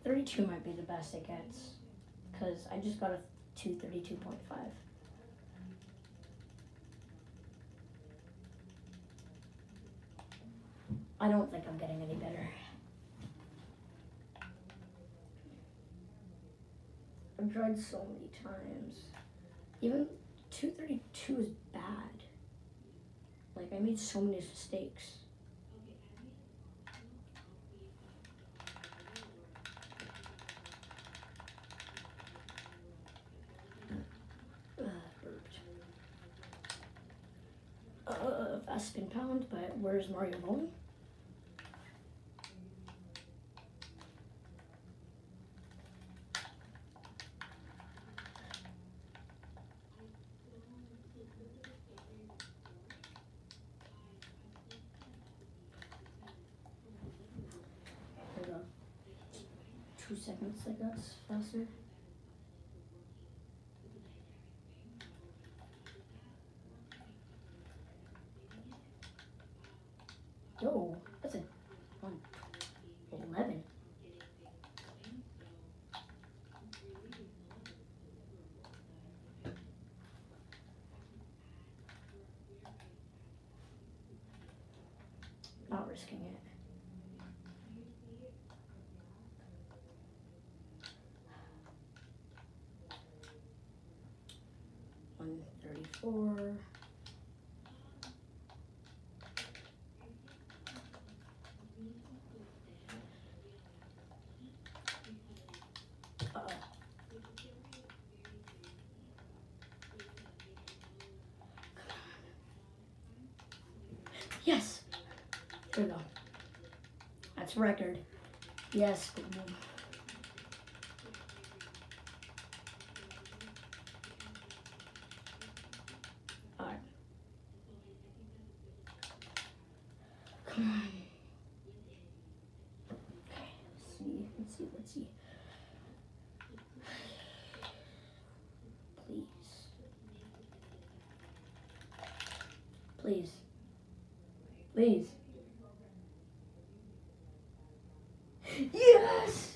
32 might be the best it gets, because I just got a 232.5. I don't think I'm getting any better. I've tried so many times. Even 232 is bad. Like, I made so many mistakes. Burped. Fast spin pound, but where's Mario going? There we go. 2 seconds, I guess, faster. Yo, that's a 1:11. Not risking it. $134. Yes! There we go. That's record. Yes. Alright. Come on. Okay, let's see. Please. Please. Yes!